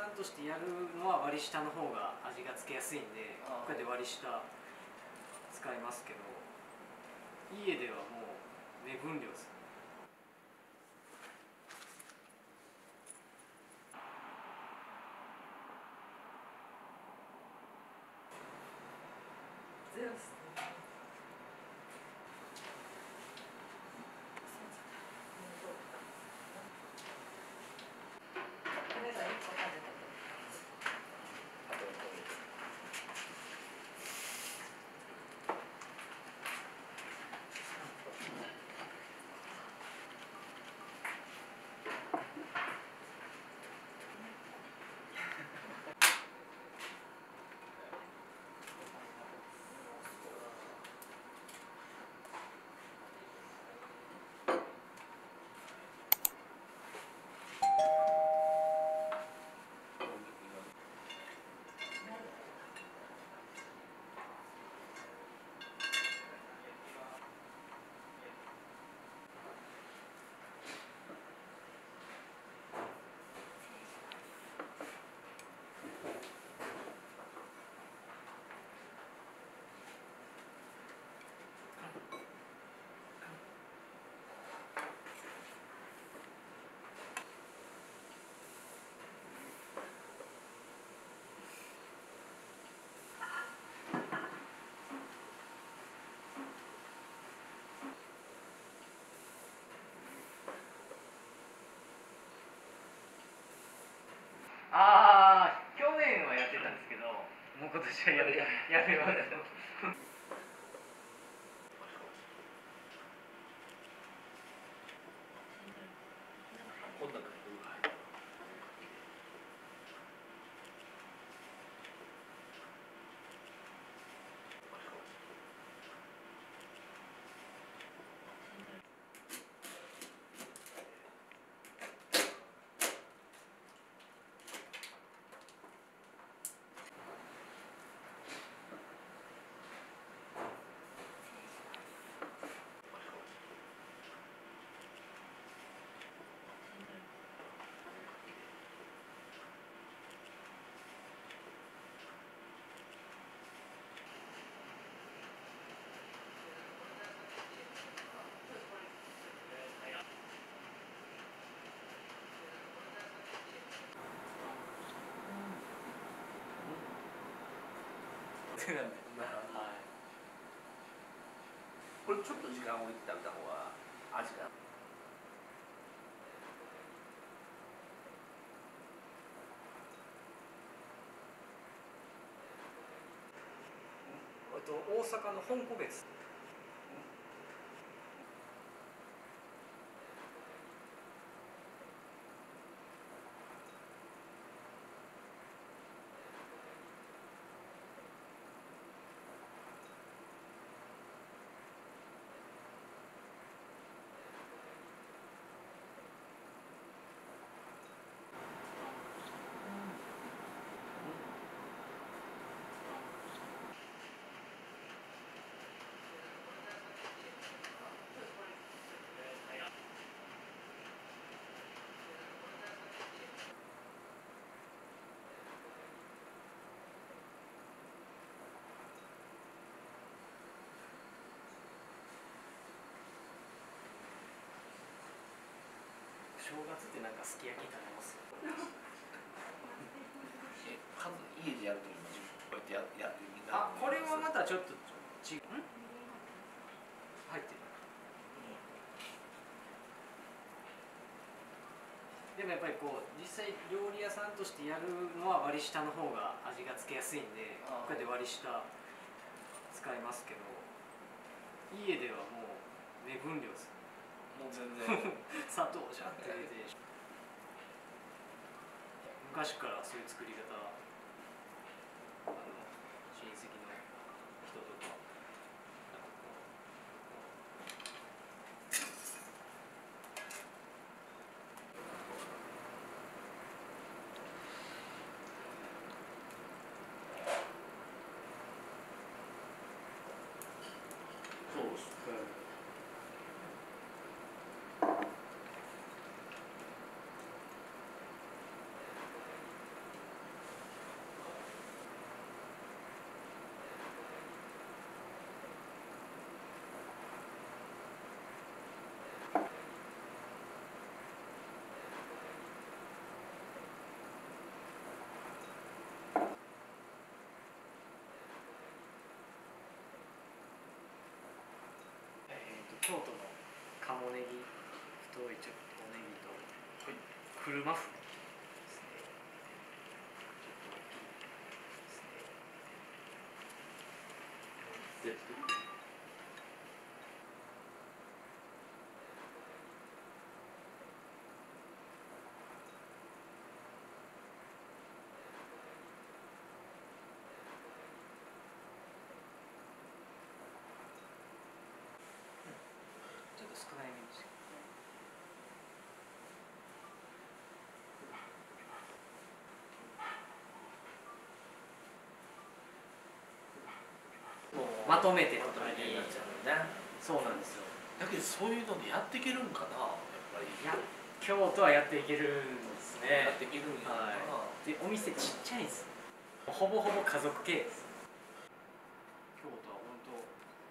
さんとしてやるのは割り下の方が味がつけやすいんで、こうやって割り下使いますけど、家ではもう目分量です。 ゼロですね。 ああ、去年はやってたんですけど、もう今年はやめます。 これちょっと時間置いて食べた方が味が。 大阪の本戸別。正月ってなんかすき焼き食べます？ 家でやるときもこうやってやってみた。 あ、これはまたちょっと違う。入ってる。でもやっぱりこう実際料理屋さんとしてやるのは割り下の方が味がつけやすいんで、こうやって割り下使いますけど、家ではもう目分量です。 もう全然砂糖じゃんって入れて、昔からそういう作り方、親戚の人とか。 そうです。 青ネギ、太いちょっとおネギと、 はい、 車麩ですね。ちょっと大きいですね。 でちょっと少ないめにして。まとめてとかになっちゃうよね。 そうなんですよ。 だけどそういうのでやっていけるんかな、やっぱり。 いや、京都はやっていけるんですね。 やっていけるんやな。 はい。で、お店ちっちゃいんです。ほぼほぼ家族系です。京都は本当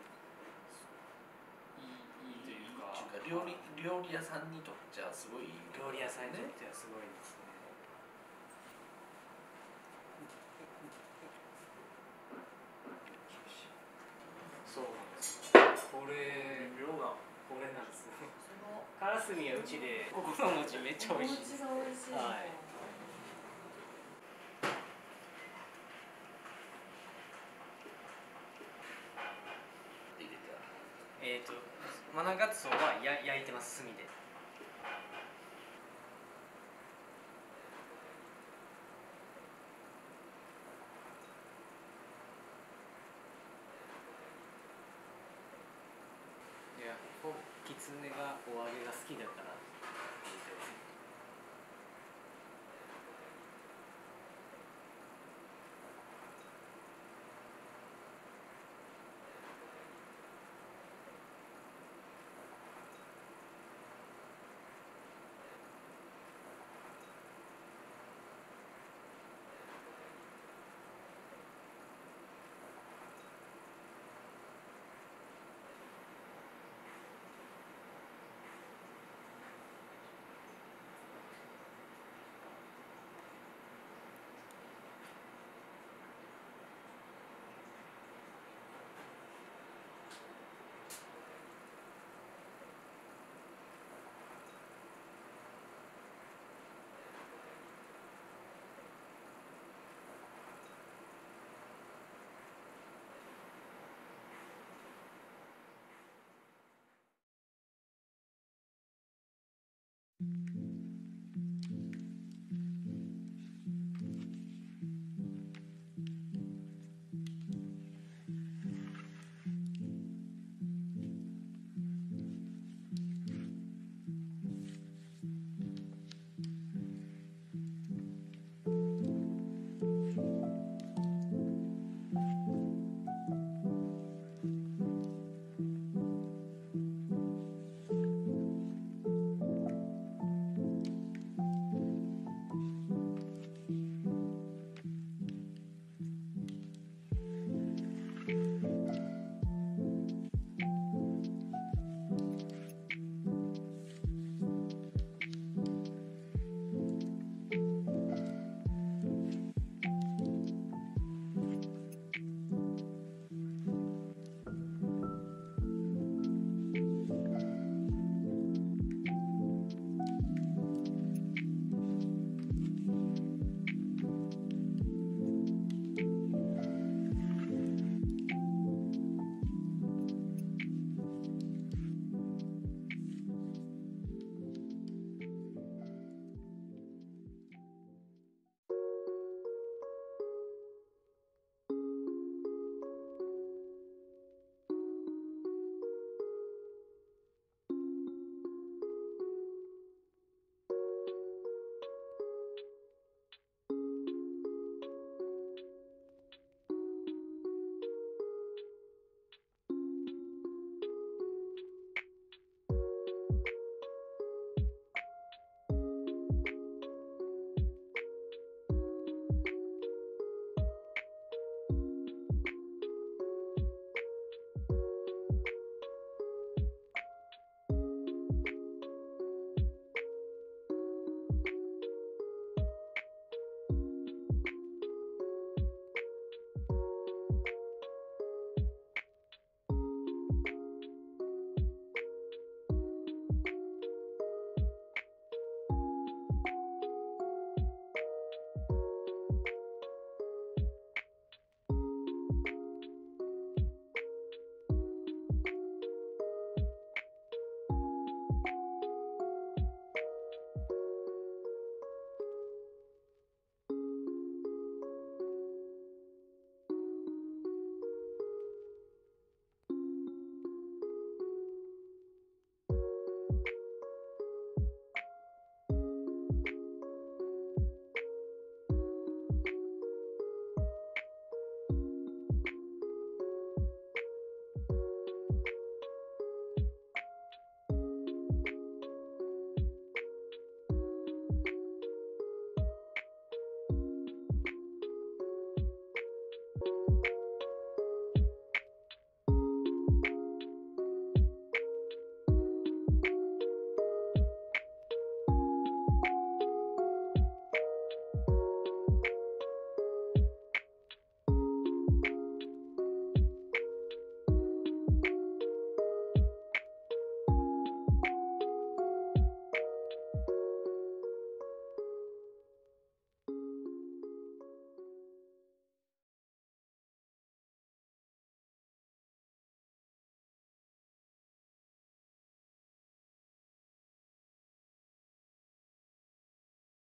いいというか、 料理屋さんにとっちゃすごいいい、 料理屋さんにとってはすごいですね。そうなんです。これなんですよ。からすみはうちで、ここの餅めっちゃ美味しいです。はい。マナガツオは焼いてます、炭で。いや、キツネがお揚げが好きだから入れてます。